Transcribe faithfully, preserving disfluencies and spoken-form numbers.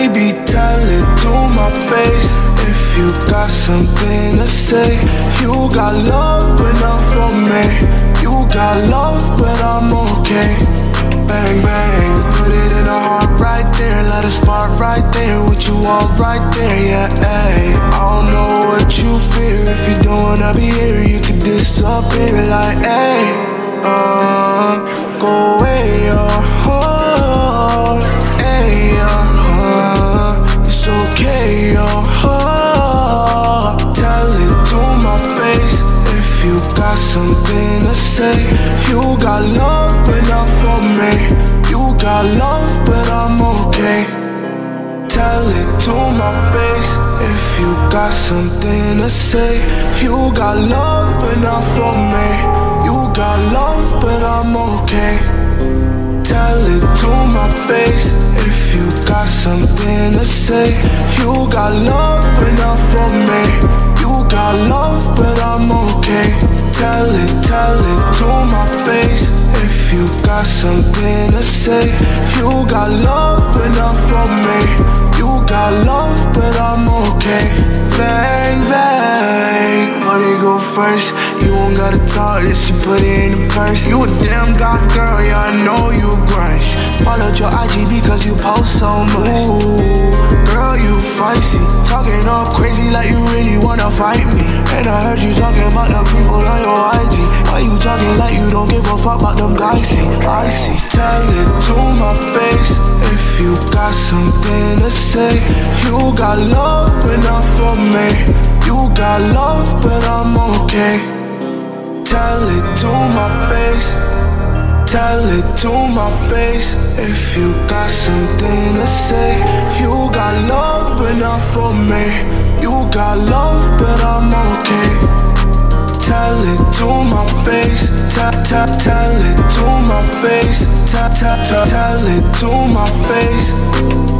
Baby, tell it to my face if you got something to say. You got love, but not for me. You got love, but I'm okay. Bang, bang, put it in the heart right there. Let it spark right there with you all right there, yeah, ayy. I don't know what you fear. If you don't wanna be here, you could disappear like, ayy. Uh, go away, uh, oh, ayy, uh, it's okay, uh, oh. Tell it to my face if you got something to say. You got love, but not for me. You got love, but I'm okay. Tell it to my face if you got something to say. You got love, but not for me. You got love, but I'm okay. Tell it to my face if you got something to say. You got love, but not for me. You got love, but I'm okay. Tell it, tell it to my face if you got something to say. You got love, but not for me. You got love, but I'm okay. Bang, bang, money go first. You won't gotta talk, just you put it in the purse. You a damn goth girl, yeah, I know you grunge. Followed your I G because you post so much. Ooh, girl, you feisty, talking all crazy like you really wanna fight me. And I heard you talking about the people on your I G. Why you talking like you don't give a fuck about them guys? See, I see. Tell it to my face if you got something to say. You got love, but not for me. You got love, but I'm okay. Tell it to my face. Tell it to my face if you got something to say. You got love, but not for me. You got love, but I'm okay. Tell it to my face. Tell, tell, tell it to my face. Tell, tell, tell it to my face.